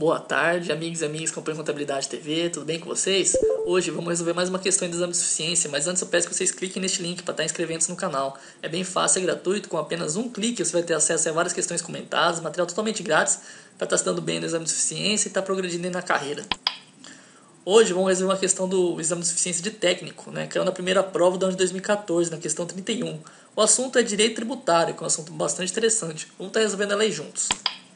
Boa tarde, amigos e amigas que acompanham Contabilidade TV, tudo bem com vocês? Hoje vamos resolver mais uma questão de exame de suficiência, mas antes eu peço que vocês cliquem neste link para estar inscrevendo-se no canal. É bem fácil, é gratuito, com apenas um clique você vai ter acesso a várias questões comentadas, material totalmente grátis para estar se dando bem no exame de suficiência e estar progredindo na carreira. Hoje vamos resolver uma questão do exame de suficiência de técnico, caiu na primeira prova do ano de 2014, na questão 31. O assunto é direito tributário, que é um assunto bastante interessante. Vamos estar resolvendo ela aí juntos.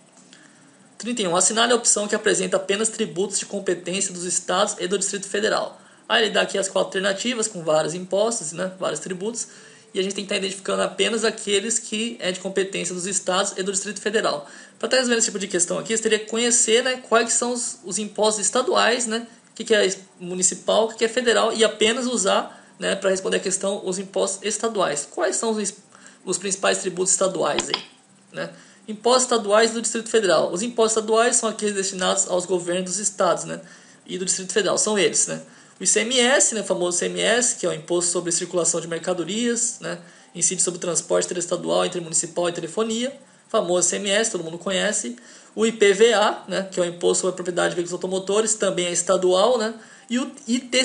31. Assinale a opção que apresenta apenas tributos de competência dos estados e do Distrito Federal. Aí ele dá aqui as 4 alternativas com vários impostos, vários tributos, e a gente tem que estar identificando apenas aqueles que é de competência dos estados e do Distrito Federal. Para estar resolvendo esse tipo de questão aqui, você teria que conhecer quais são os impostos estaduais, o que é municipal, o que é federal, e apenas usar, para responder a questão, os impostos estaduais. Quais são os principais tributos estaduais aí, Impostos estaduais do Distrito Federal. Os impostos estaduais são aqueles destinados aos governos dos estados, e do Distrito Federal. São eles, O ICMS, o famoso ICMS, que é o Imposto sobre Circulação de Mercadorias, incide sobre o transporte interestadual, intermunicipal e telefonia. Famoso ICMS, todo mundo conhece. O IPVA, que é o Imposto sobre a Propriedade de Veículos Automotores, também é estadual, E o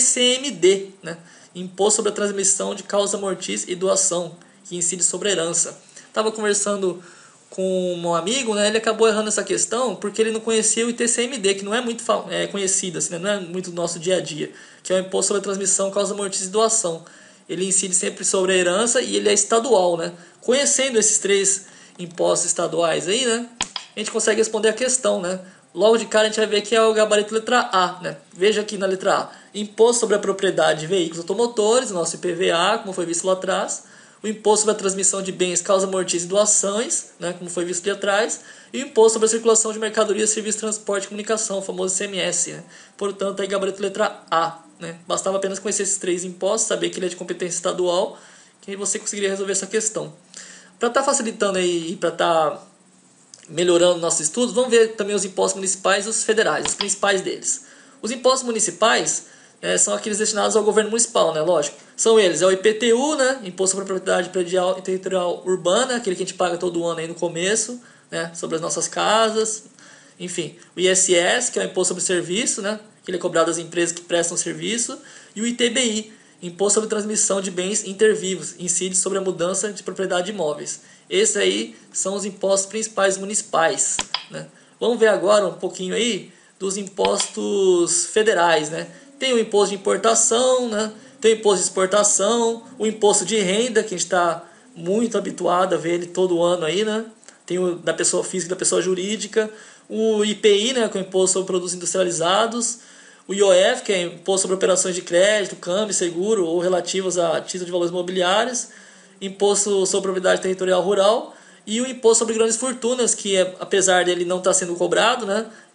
ITCMD, Imposto sobre a Transmissão de Causa Mortis e Doação, que incide sobre a herança. Estava conversando com um amigo, ele acabou errando essa questão porque ele não conhecia o ITCMD, que não é muito conhecido, não é muito do nosso dia a dia, que é o Imposto sobre a Transmissão, Causa Mortis e Doação. Ele incide sempre sobre a herança e ele é estadual, Conhecendo esses 3 impostos estaduais aí, a gente consegue responder a questão, Logo de cara a gente vai ver que é o gabarito letra A, Veja aqui na letra A. Imposto sobre a propriedade de veículos automotores, o nosso IPVA, como foi visto lá atrás. O imposto sobre a transmissão de bens, causa mortis e doações, como foi visto ali atrás, e o imposto sobre a circulação de mercadorias, serviços, transporte e comunicação, o famoso ICMS. Portanto, aí gabarito letra A. Bastava apenas conhecer esses 3 impostos, saber que ele é de competência estadual, que aí você conseguiria resolver essa questão. Para estar facilitando aí e para estar melhorando nossos estudos, vamos ver também os impostos municipais e os federais, os principais deles. Os impostos municipais são aqueles destinados ao governo municipal, lógico. São eles, é o IPTU, Imposto sobre a Propriedade Predial e Territorial Urbana, aquele que a gente paga todo ano aí no começo, sobre as nossas casas. Enfim, o ISS, que é o Imposto sobre Serviço, que ele é cobrado das empresas que prestam serviço. E o ITBI, Imposto sobre Transmissão de Bens Intervivos, incide sobre a mudança de propriedade de imóveis. Esses aí são os impostos principais municipais. Vamos ver agora um pouquinho aí dos impostos federais, Tem o imposto de importação, tem o imposto de exportação, o imposto de renda, que a gente está muito habituado a ver ele todo ano aí, Tem o da pessoa física e da pessoa jurídica, o IPI, que é o imposto sobre produtos industrializados, o IOF, que é o imposto sobre operações de crédito, câmbio, seguro ou relativos a títulos de valores imobiliários, imposto sobre propriedade territorial rural e o imposto sobre grandes fortunas, que apesar dele não estar sendo cobrado,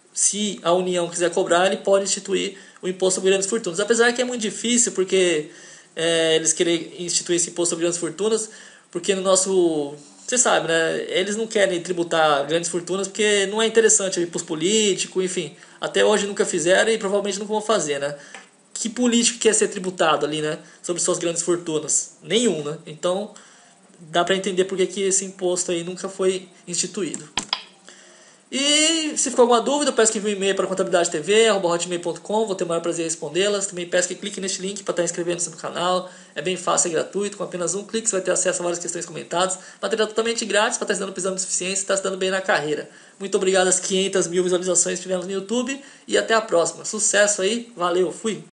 se a União quiser cobrar, ele pode instituir o imposto sobre grandes fortunas. Apesar que é muito difícil, porque eles querem instituir esse imposto sobre grandes fortunas, porque no nosso... Você sabe, eles não querem tributar grandes fortunas, porque não é interessante para os políticos, enfim. Até hoje nunca fizeram e provavelmente nunca vão fazer, Que político quer ser tributado ali, sobre suas grandes fortunas? Nenhum, Então, dá para entender por que esse imposto aí nunca foi instituído. E se ficou alguma dúvida, peço que envie um e-mail para contabilidadetv@hotmail.com, vou ter o maior prazer em respondê-las. Também peço que clique neste link para estar inscrevendo-se no canal. É bem fácil, é gratuito, com apenas um clique você vai ter acesso a várias questões comentadas. Material totalmente grátis para estar estudando exame de suficiência e estar se dando bem na carreira. Muito obrigado às 500 mil visualizações que tivemos no YouTube e até a próxima. Sucesso aí, valeu, fui!